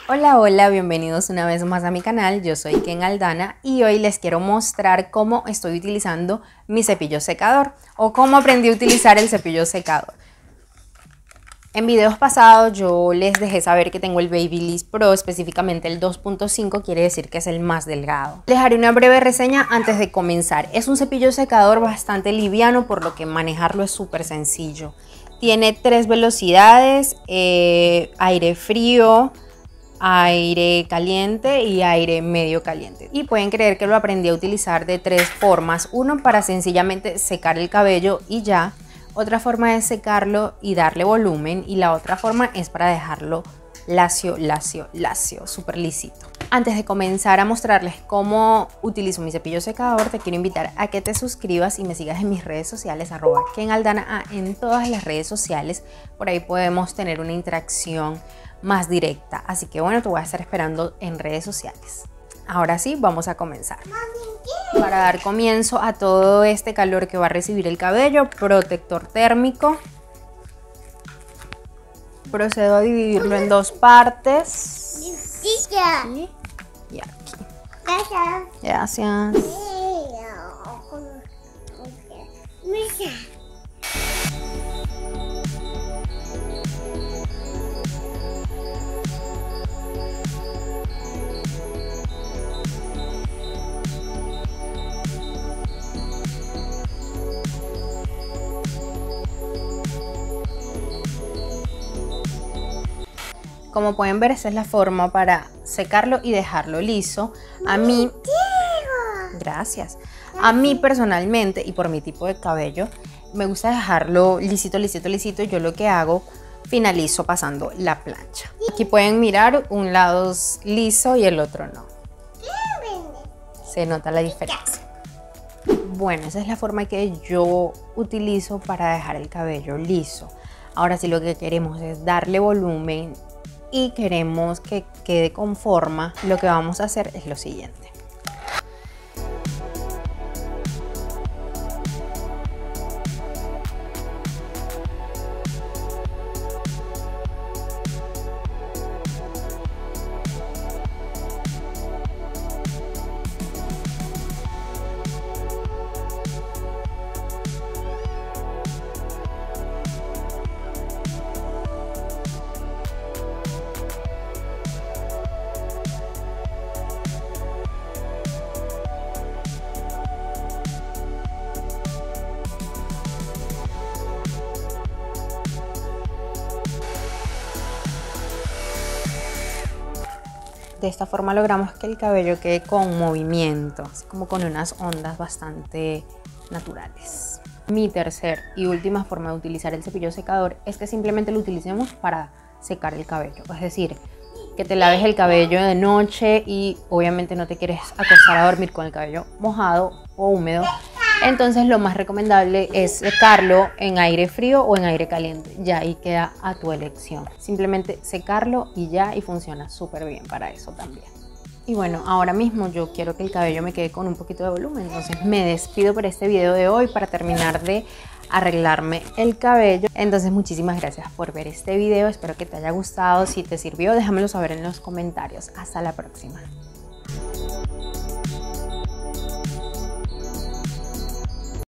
Hola, hola, bienvenidos una vez más a mi canal. Yo soy Ken Aldana y hoy les quiero mostrar cómo estoy utilizando mi cepillo secador o cómo aprendí a utilizar el cepillo secador. En videos pasados yo les dejé saber que tengo el Babyliss Pro, específicamente el 2.5, quiere decir que es el más delgado. Les haré una breve reseña antes de comenzar. Es un cepillo secador bastante liviano, por lo que manejarlo es súper sencillo. Tiene 3 velocidades, aire frío, aire caliente y aire medio caliente. Y pueden creer que lo aprendí a utilizar de 3 formas. Uno, para sencillamente secar el cabello y ya. Otra forma es secarlo y darle volumen. Y la otra forma es para dejarlo lacio, súper lisito. Antes de comenzar a mostrarles cómo utilizo mi cepillo secador, te quiero invitar a que te suscribas y me sigas en mis redes sociales, @KenAldana en todas las redes sociales. Por ahí podemos tener una interacción más directa. Así que bueno, te voy a estar esperando en redes sociales. Ahora sí, vamos a comenzar. Para dar comienzo a todo este calor que va a recibir el cabello, protector térmico. Procedo a dividirlo en 2 partes. Aquí y aquí. Gracias. Como pueden ver, esa es la forma para secarlo y dejarlo liso. Gracias. A mí personalmente, y por mi tipo de cabello, me gusta dejarlo lisito. Yo lo que hago, finalizo pasando la plancha. Aquí pueden mirar, un lado es liso y el otro no. Se nota la diferencia. Bueno, esa es la forma que yo utilizo para dejar el cabello liso. Ahora sí, lo que queremos es darle volumen y queremos que quede con forma. Lo que vamos a hacer es lo siguiente. De esta forma logramos que el cabello quede con movimiento, así como con unas ondas bastante naturales. Mi tercer y última forma de utilizar el cepillo secador es que simplemente lo utilicemos para secar el cabello. Es decir, que te laves el cabello de noche y obviamente no te quieres acostar a dormir con el cabello mojado o húmedo. Entonces lo más recomendable es secarlo en aire frío o en aire caliente. Ya ahí queda a tu elección. Simplemente secarlo y ya, y funciona súper bien para eso también. Y bueno, ahora mismo yo quiero que el cabello me quede con un poquito de volumen. Entonces me despido por este video de hoy para terminar de arreglarme el cabello. Entonces muchísimas gracias por ver este video. Espero que te haya gustado. Si te sirvió, déjamelo saber en los comentarios. Hasta la próxima.